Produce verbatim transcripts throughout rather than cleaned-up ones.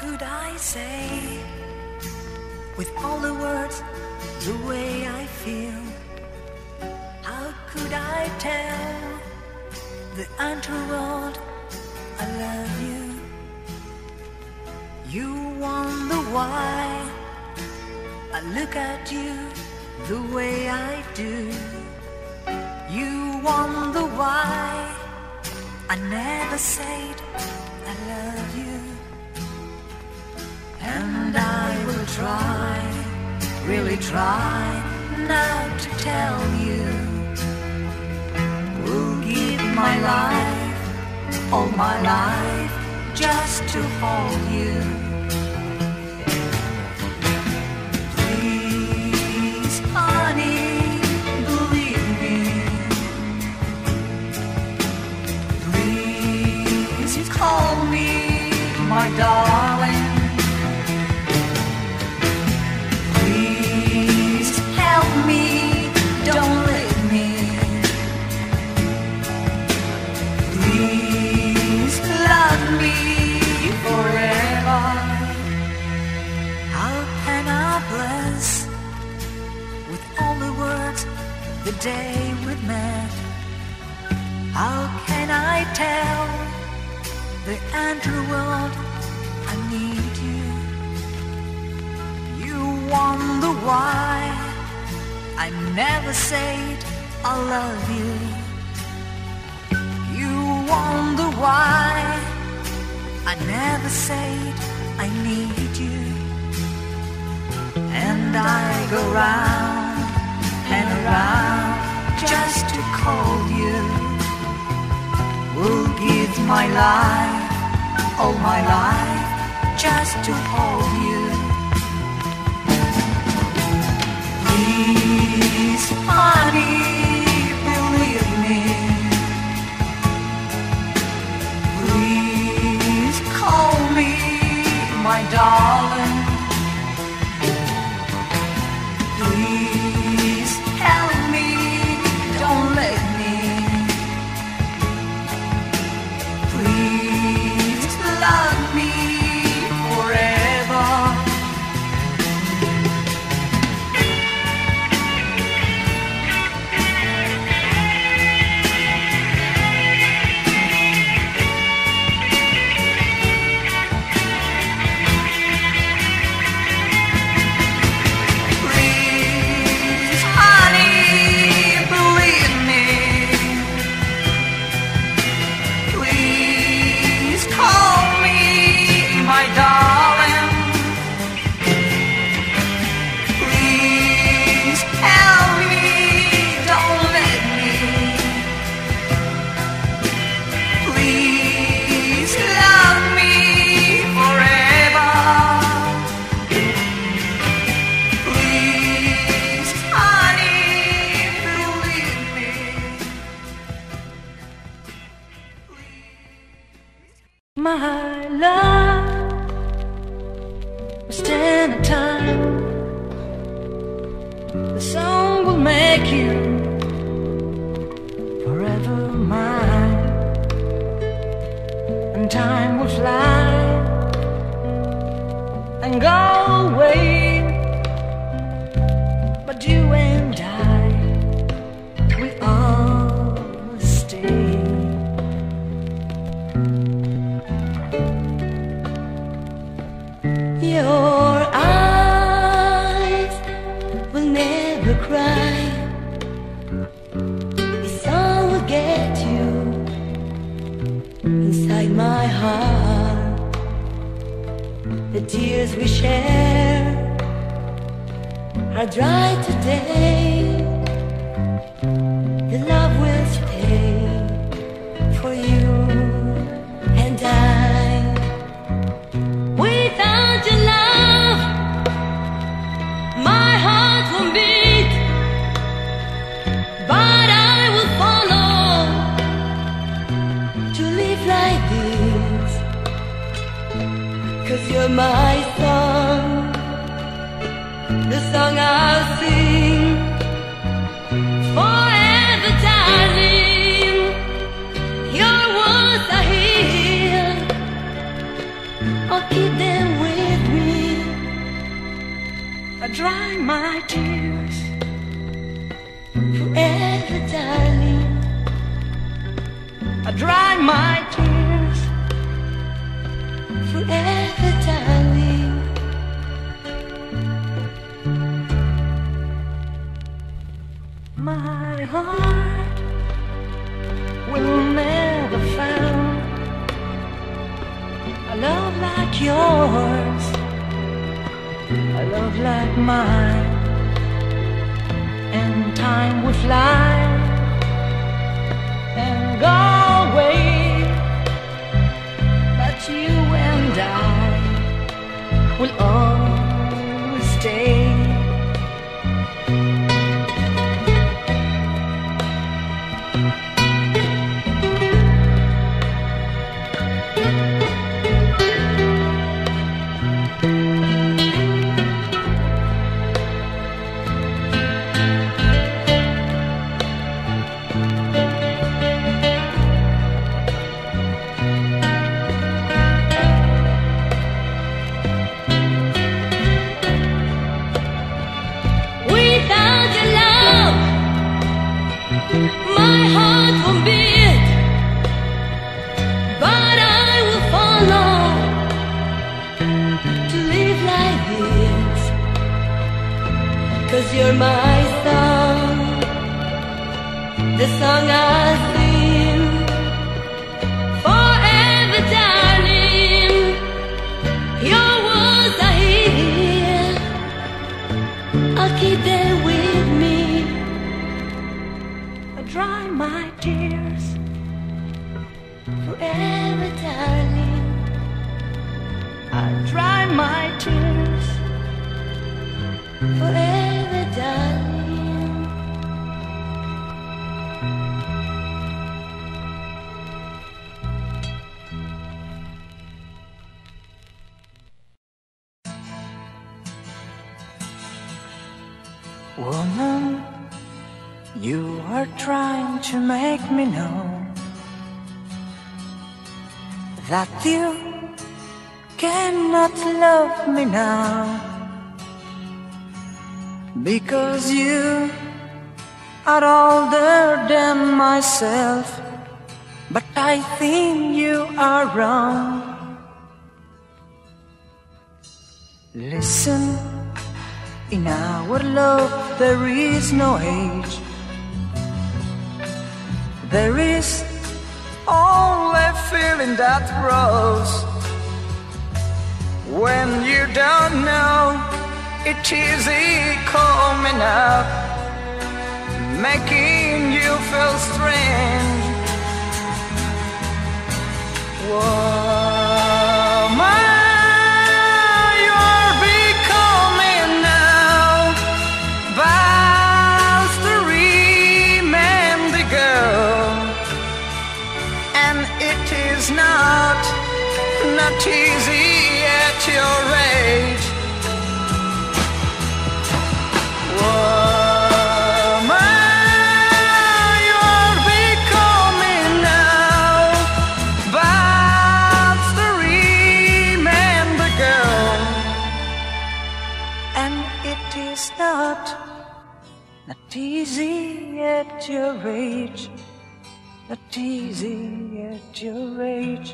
could I say with all the words the way I feel? How could I tell the underworld I love you? You wonder why I look at you the way I do. You wonder why I never said I love you. And I will try, really try now to tell you. Will give my life, all my life, just to hold you. Please, honey, believe me. Please call me my darling. The day we met, how can I tell the underworld I need you? You wonder why I never said I love you. You wonder why I never said I need you. And I go round and around just to call you. Will give my life, all my life, just to hold you. Please, honey, believe me. Please call me my darling. Please help me, don't let me. Please love me forever. My love, stand a time. The song will make you forever mine, and time will fly and go away, but you and I, we all stay. Your eyes will never cry. The sun will get you inside my heart. The tears we share are dry today. The love will stay for you and I. Without your love, my heart won't beat, but I will follow to live like this. 'Cause you're my song, the song I'll sing forever, darling. Your words are here I'll keep them with me. I dry my tears forever, darling. I dry my tears forever, darling. My heart will never find a love like yours, a love like mine. And time will fly and go away, but you and I will always stay. My heart won't beat, but I will follow to live like this. 'Cause you're my song, the song I sing forever, darling. Your words I hear, I'll keep them with me. Dry my tears forever, darling. I dry my tears forever, darling. Woman, you are trying to make me know that you cannot love me now, because you are older than myself. But I think you are wrong. Listen, in our love there is no age. There is only feeling that grows when you don't know it is coming up, making you feel strange. Woman, you're becoming now past the remaining girl. And it is not, not easy at your age. Woman, you're becoming now but the remember girl. And it is not, not easy at your age. Not easy at your age.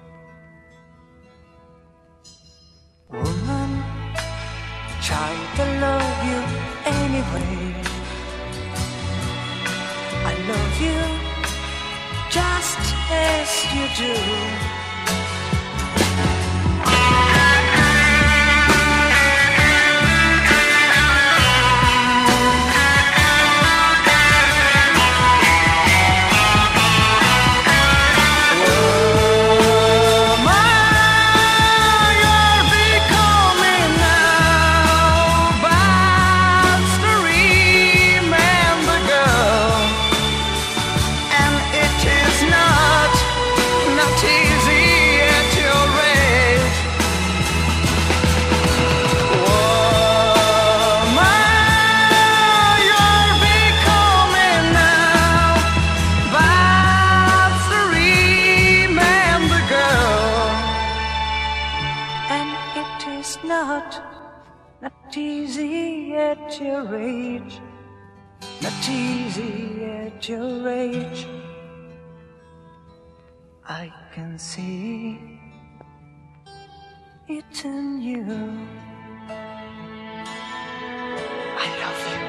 Woman, try to love you anyway. I love you just as you do. Easy and it is not, not easy at your age, not easy at your age. I can see it in you. I love you.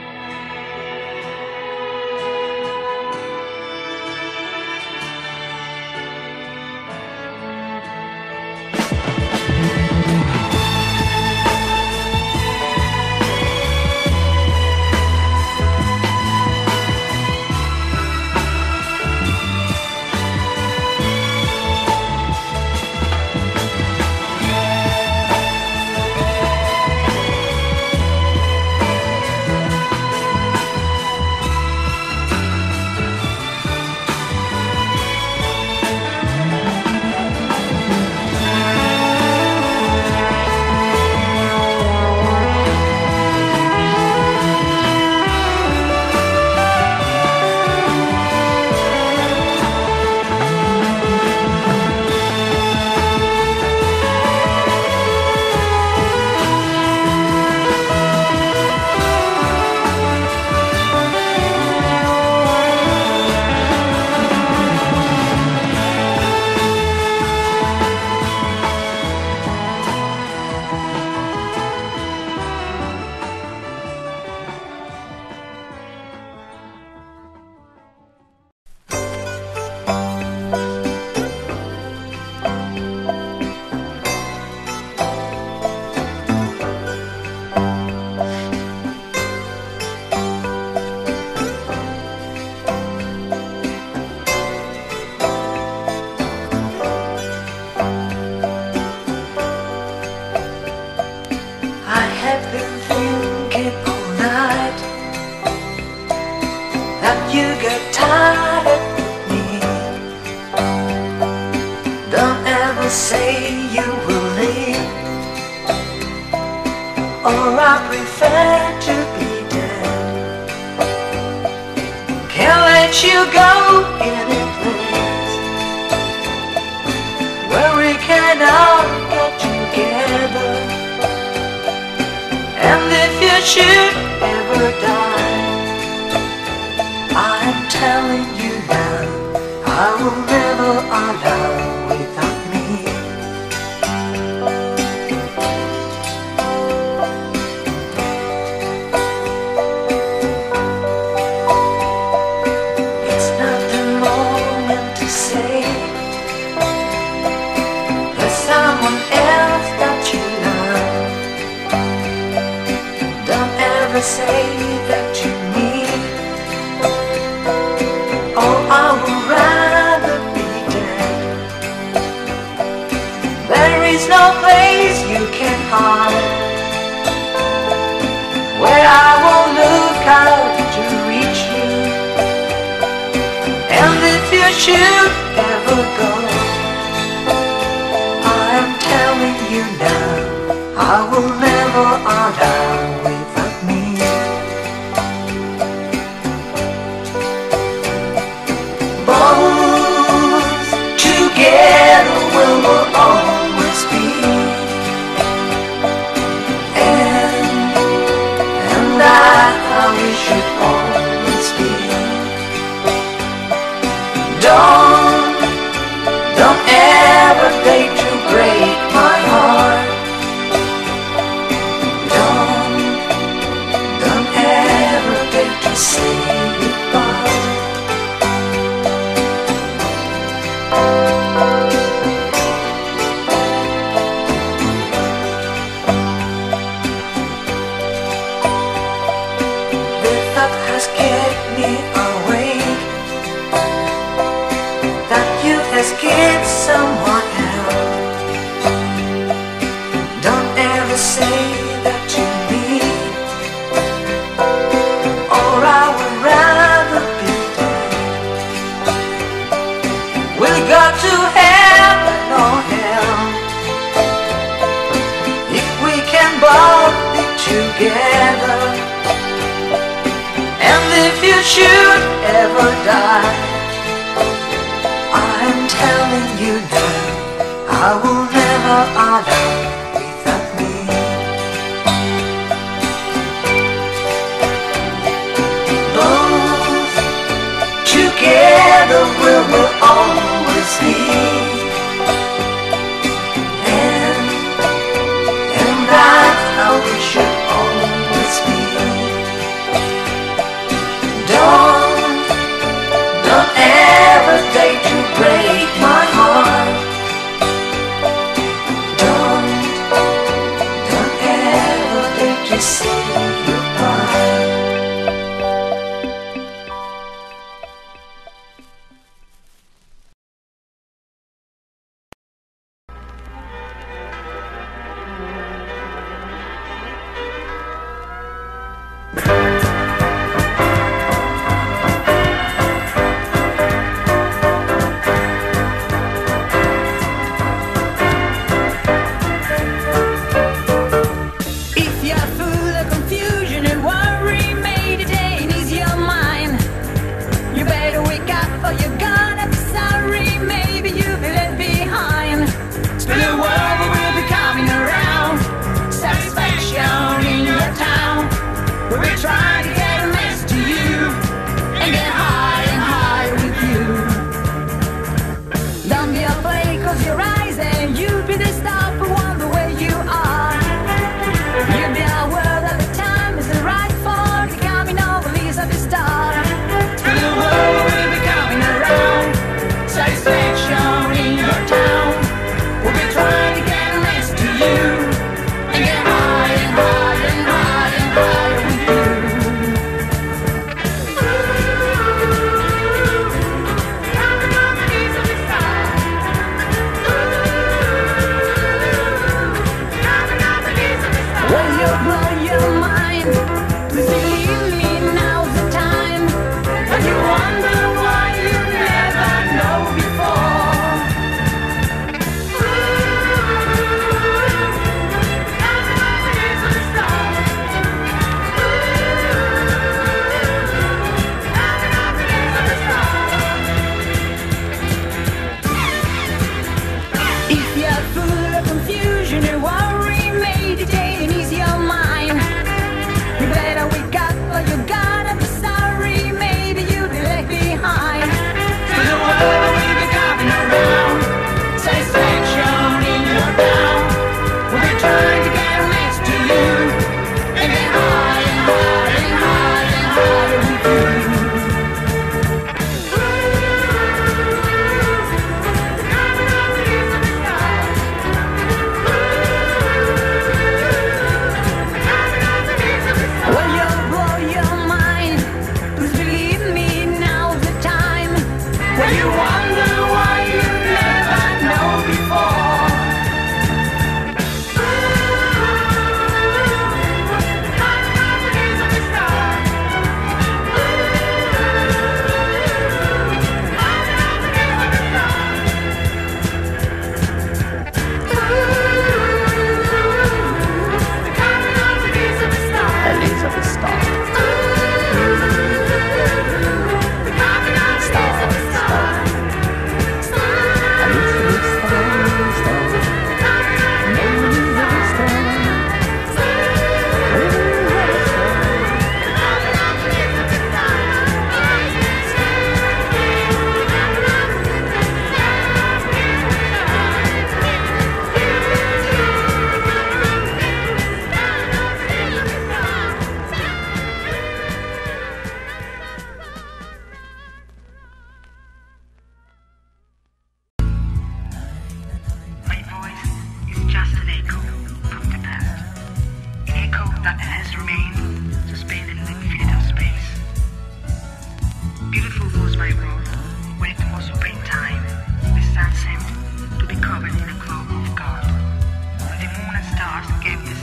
You get tired of me. Don't ever say you will leave, or I prefer to be dead. Can't let you go in a place where we cannot get together. And if you should ever die, I'm telling you now, I will never allow without me. It's not the moment to say there's someone else that you love. Don't ever say that to me. Oh, I would rather be dead. There is no place you can hide where I won't look out to reach you. And if you should ever go, I am telling you now, I will never allow without me. Both together we will always be, and, and that's how we should always be. Don't, don't ever dare to break my heart. Don't, don't ever dare to say goodbye. Has kept me awake, that you escaped someone else. Don't ever say that to me, or I would rather be dead. We'll go to heaven or hell if we can both be together. If you should ever die, I'm telling you now, I will never allow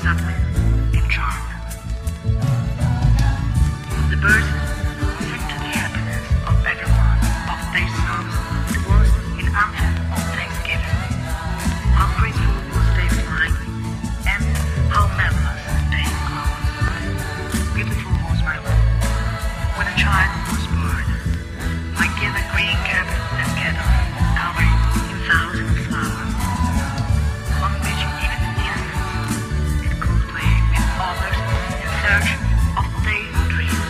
subtly and charm. The birds sing to the happiness of everyone of their songs towards an anthem of thanksgiving. How graceful was their flight, and how marvelous their clothes. Beautiful was my home when a child was born. I gave a green cap and kettle covered in thousand flowers, among which even innocents it could play with others in search of their dreams.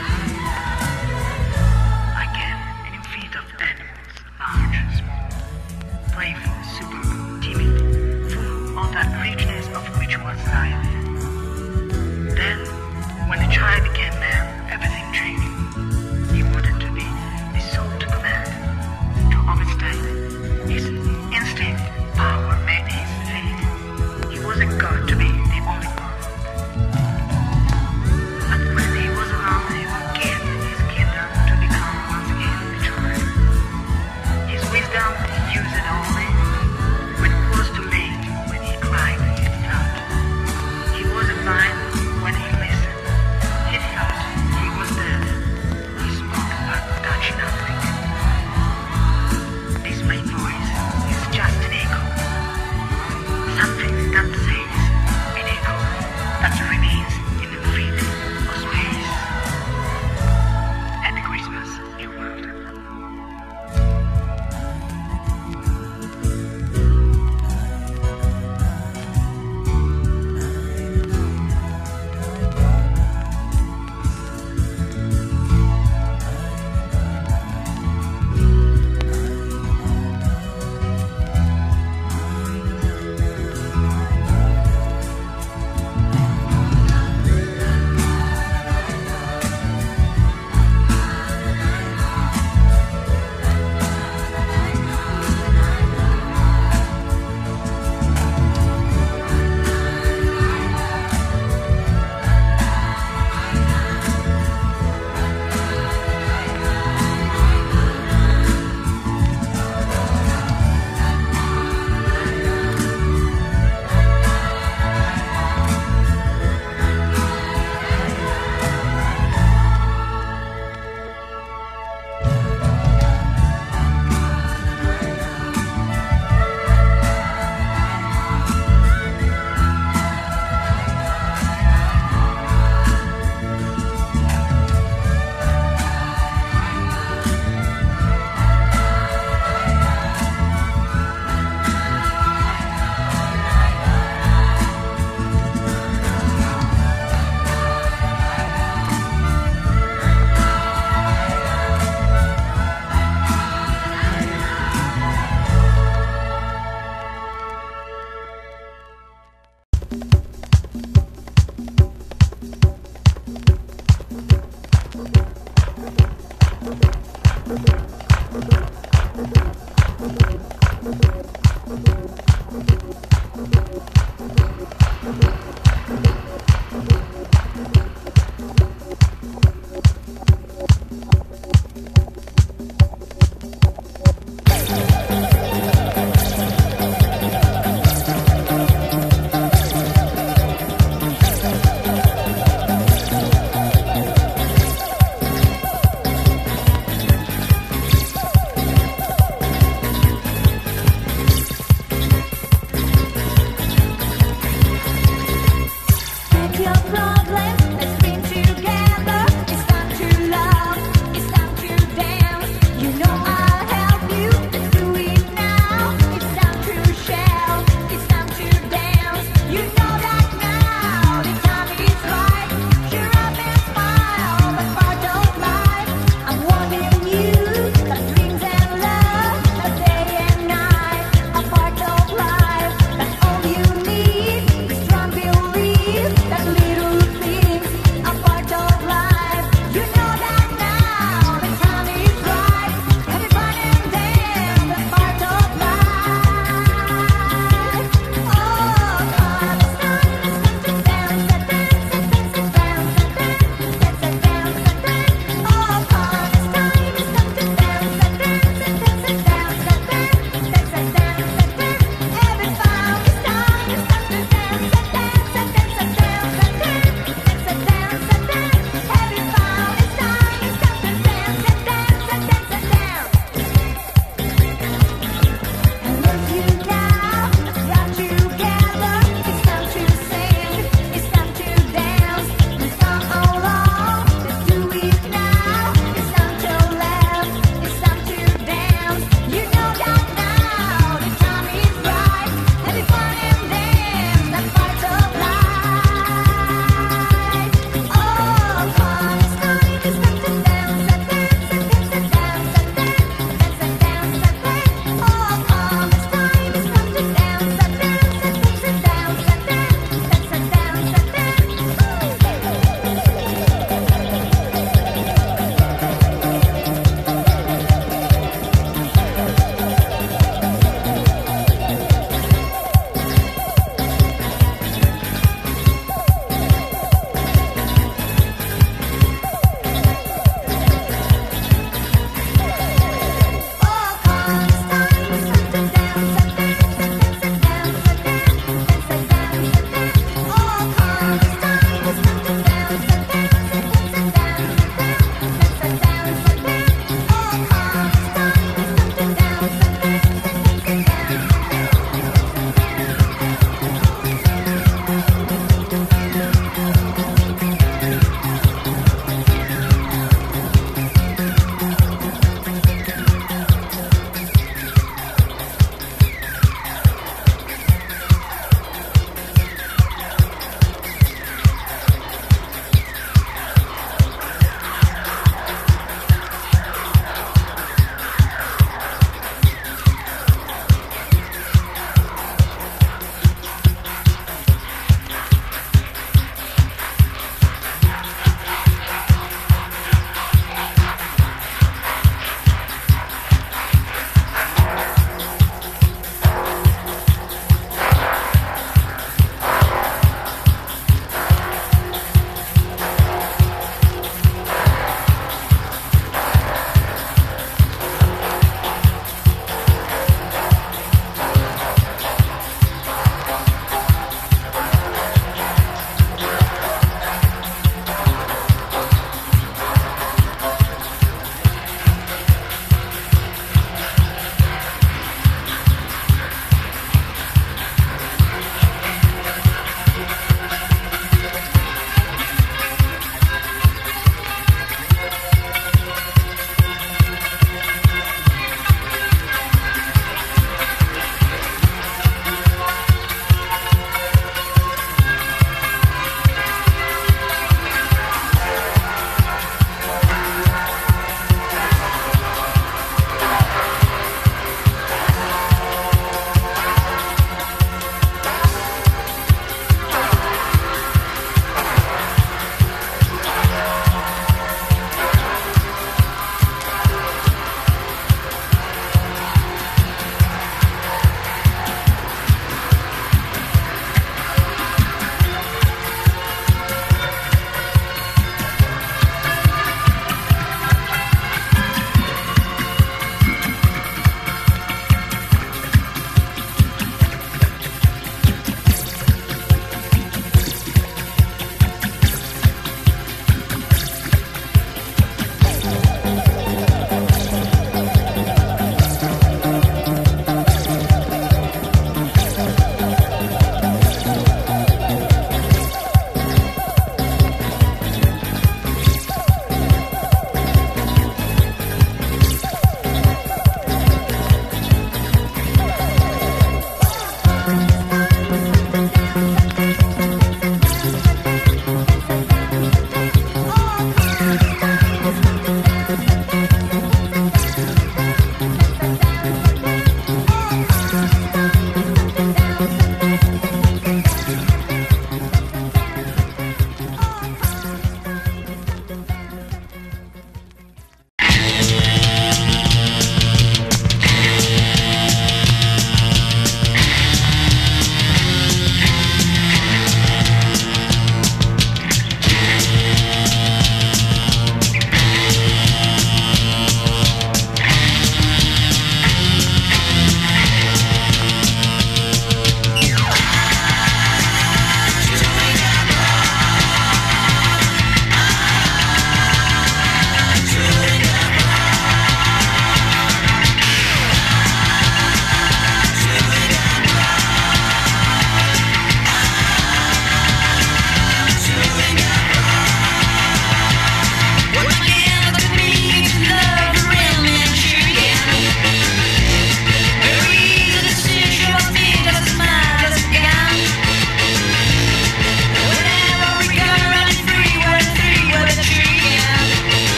I gave an infinite of animals, large, small, playful, superb, timid, full of that richness of which was life. Then, when the child became man, everything changed. He wanted to be the soul to command, to overstand. His instinct, power made his fate. He wasn't God to be the only one. But when he was alone, he would give his kingdom to become once again the child. His wisdom he used it only when it was too late, when he cried and felt. He wasn't blind when he listened. He thought he was dead. He spoke but touched nothing. This my voice is just an echo. Something that says, an echo that remains in the void of space. Happy Christmas, new world.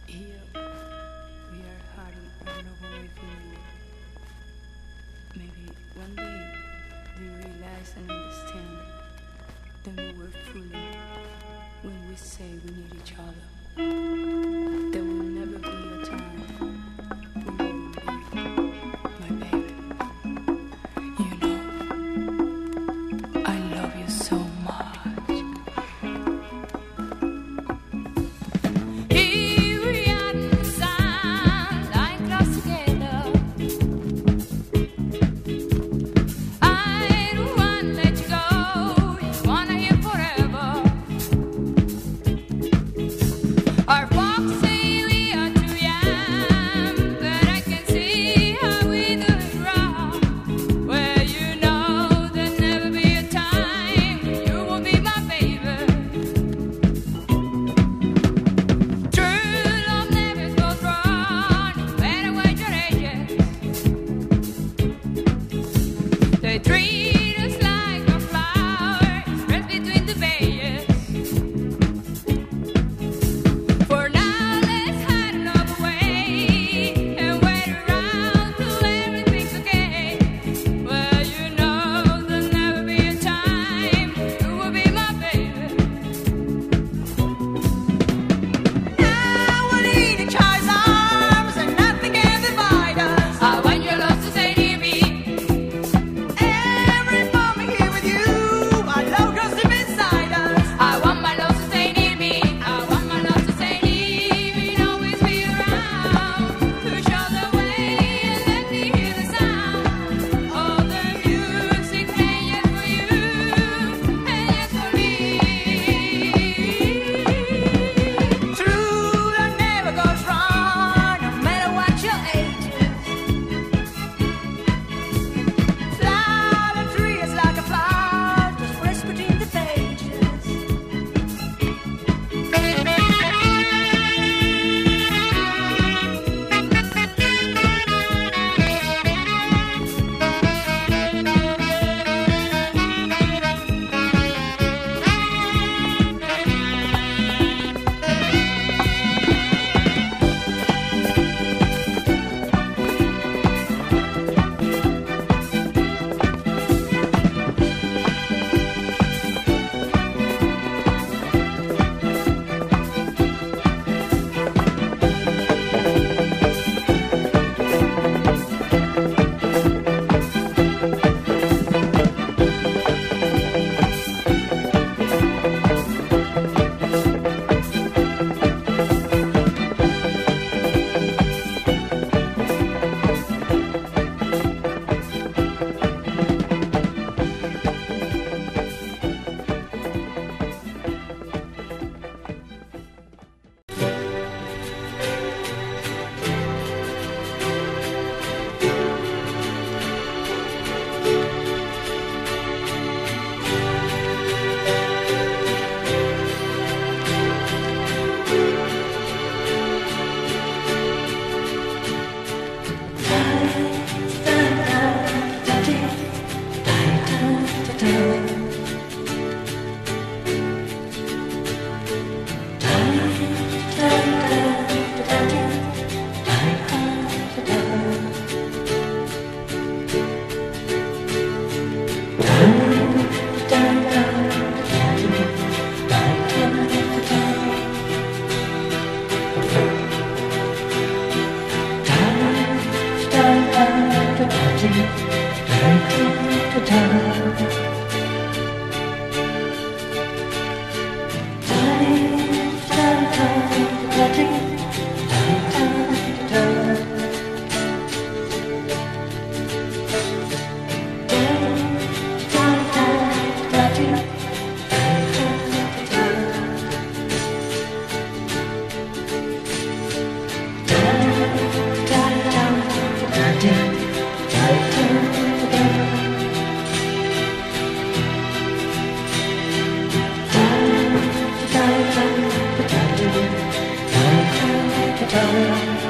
Here we are hiding our love away from you. Maybe one day they realize and understand that we were fooling when we say we need each other. There will never be a time when you will leave, my baby. You know, I love you so much. Here we are in the sun, lying close together. I don't wanna let you go, just wanna hear forever. Our folks say we are too young, but I can see how we do it wrong. Well, you know there'll never be a time you will be my baby. True love never goes wrong, no matter what your age is. They treat us like a flower spread between the pages. For now, let's hide our love away and wait around till everything's okay. Well, you know there'll never be a time you will be my baby. Now we're in each other's arms and nothing can divide us. I want your love to stay near me. Every moment here with you, our love grows deep inside us. I want my love to stay near me. I want my love to stay near me and always be around to show the way and let me hear the sound of the music playing just for you and just for me. True love never goes wrong, no matter what your age is. Fly the trees like a flower, just press between the pages. Time